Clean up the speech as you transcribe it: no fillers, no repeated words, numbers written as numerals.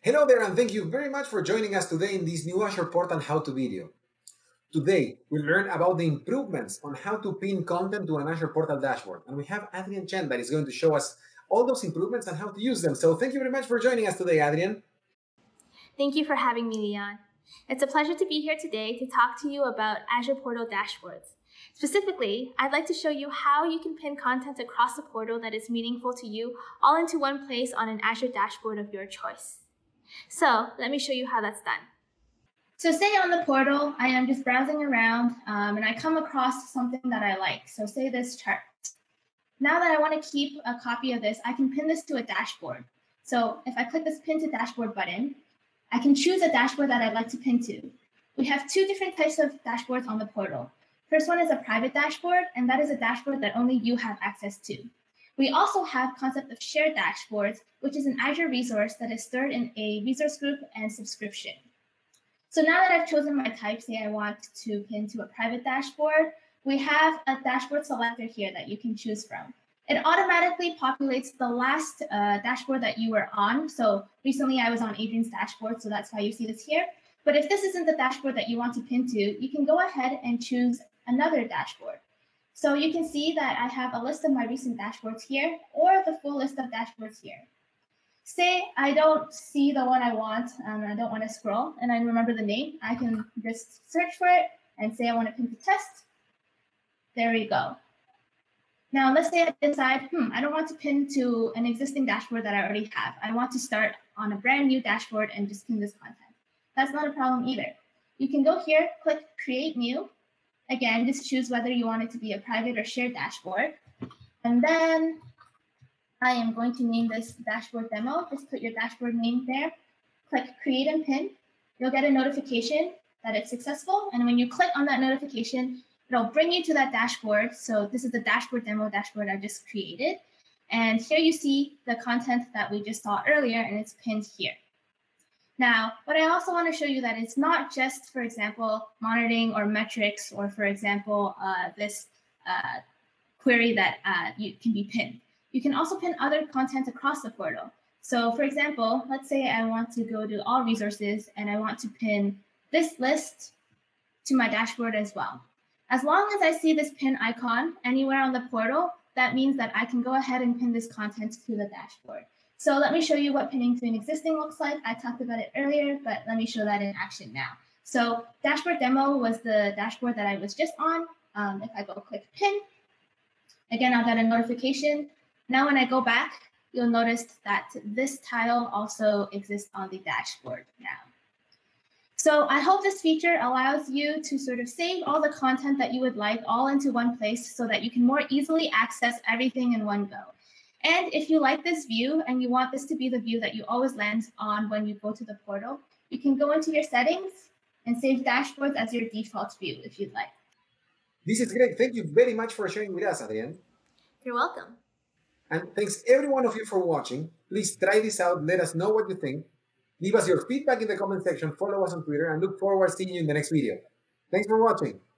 Hello there, and thank you very much for joining us today in this new Azure Portal how-to video. Today, we'll learn about the improvements on how to pin content to an Azure Portal dashboard. And we have Adrian Chen that is going to show us all those improvements and how to use them. So thank you very much for joining us today, Adrian. Thank you for having me, Leon. It's a pleasure to be here today to talk to you about Azure Portal dashboards. Specifically, I'd like to show you how you can pin content across the portal that is meaningful to you all into one place on an Azure dashboard of your choice. So let me show you how that's done. So say on the portal, I am just browsing around and I come across something that I like. So say this chart. Now that I want to keep a copy of this, I can pin this to a dashboard. So if I click this pin to dashboard button, I can choose a dashboard that I'd like to pin to. We have two different types of dashboards on the portal. First one is a private dashboard, and that is a dashboard that only you have access to. We also have concept of shared dashboards, which is an Azure resource that is stored in a resource group and subscription. So now that I've chosen my type, say I want to pin to a private dashboard, we have a dashboard selector here that you can choose from. It automatically populates the last dashboard that you were on. So recently I was on Adrian's dashboard, so that's why you see this here. But if this isn't the dashboard that you want to pin to, you can go ahead and choose another dashboard. So you can see that I have a list of my recent dashboards here, or the full list of dashboards here. Say I don't see the one I want, and I don't want to scroll, and I remember the name. I can just search for it and say I want to pin to test. There we go. Now let's say I decide, I don't want to pin to an existing dashboard that I already have. I want to start on a brand new dashboard and just pin this content. That's not a problem either. You can go here, click Create New. Again, just choose whether you want it to be a private or shared dashboard. And then I am going to name this dashboard demo. Just put your dashboard name there. Click Create and Pin. You'll get a notification that it's successful. And when you click on that notification, it'll bring you to that dashboard. So this is the dashboard demo dashboard I just created. And here you see the content that we just saw earlier, and it's pinned here. Now, what I also want to show you that it's not just, for example, monitoring or metrics, or for example, this query that you can be pinned. You can also pin other content across the portal. So for example, let's say I want to go to all resources and I want to pin this list to my dashboard as well. As long as I see this pin icon anywhere on the portal, that means that I can go ahead and pin this content to the dashboard. So let me show you what pinning to an existing looks like. I talked about it earlier, but let me show that in action now. So dashboard demo was the dashboard that I was just on. If I go click pin, again, I'll get a notification. Now when I go back, you'll notice that this tile also exists on the dashboard now. So I hope this feature allows you to sort of save all the content that you would like all into one place so that you can more easily access everything in one go. And if you like this view and you want this to be the view that you always land on when you go to the portal, you can go into your settings and save dashboards as your default view if you'd like. This is great. Thank you very much for sharing with us, Adrian. You're welcome. And thanks every one of you for watching. Please try this out. Let us know what you think. Leave us your feedback in the comment section. Follow us on Twitter and look forward to seeing you in the next video. Thanks for watching.